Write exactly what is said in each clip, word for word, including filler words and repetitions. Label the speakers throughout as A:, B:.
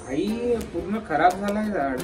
A: भाई पूर्ण खराब झालाय झाड.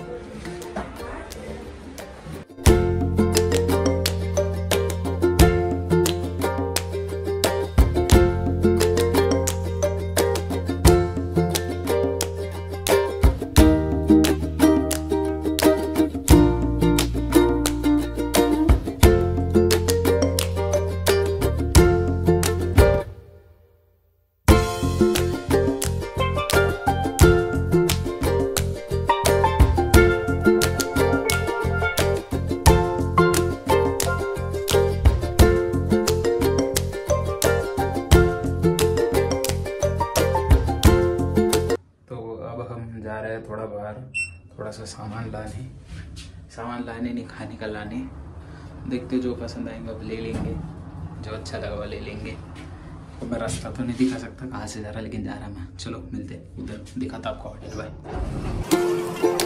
A: जा रहे हैं थोड़ा बाहर, थोड़ा सा सामान लाने. सामान लाने नहीं, खाने का लाने. देखते जो पसंद आएंगे अब ले लेंगे, जो अच्छा लगा वो ले लेंगे. तो मैं रास्ता तो नहीं दिखा सकता कहाँ से जा रहा, लेकिन जा रहा मैं. चलो मिलते उधर, दिखाता आपको होटल. बाय.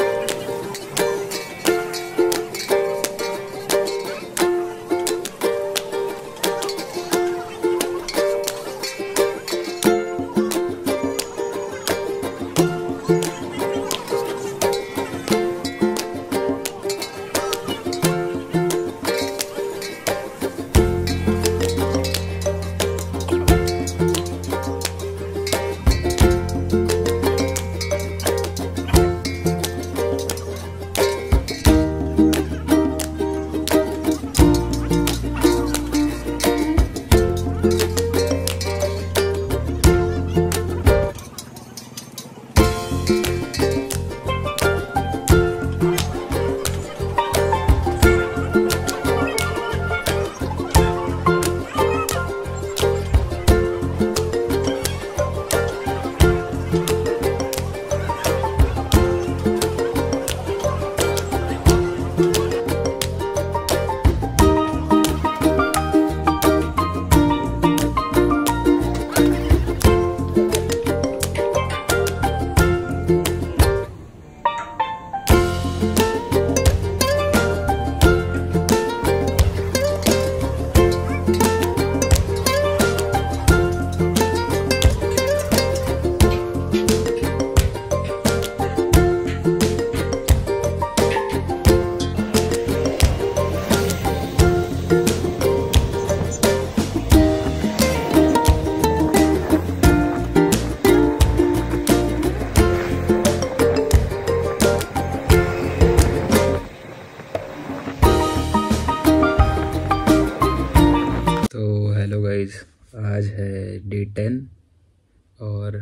A: आज है डे टेन और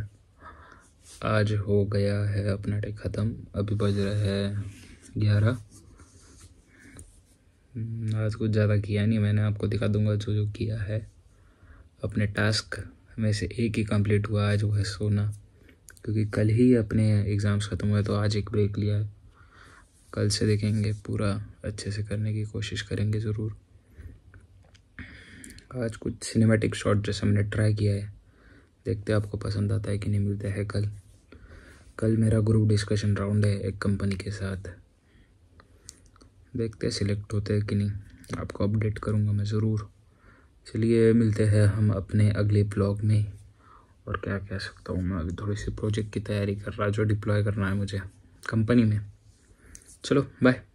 A: आज हो गया है अपना डे ख़त्म. अभी बज रहा है ग्यारह. आज कुछ ज़्यादा किया नहीं मैंने, आपको दिखा दूंगा जो जो किया है. अपने टास्क में से एक ही कंप्लीट हुआ आज, वो है सोना, क्योंकि कल ही अपने एग्ज़ाम्स ख़त्म हुए तो आज एक ब्रेक लिया है. कल से देखेंगे, पूरा अच्छे से करने की कोशिश करेंगे ज़रूर. आज कुछ सिनेमैटिक शॉट जैसा मैंने ट्राई किया है, देखते हैं आपको पसंद आता है कि नहीं. मिलता है कल. कल मेरा ग्रुप डिस्कशन राउंड है एक कंपनी के साथ, देखते हैं सिलेक्ट होते हैं कि नहीं. आपको अपडेट करूँगा मैं ज़रूर. चलिए मिलते हैं हम अपने अगले ब्लॉग में. और क्या कह सकता हूँ मैं, अभी थोड़ी सी प्रोजेक्ट की तैयारी कर रहा जो डिप्लॉय करना है मुझे कंपनी में. चलो बाय.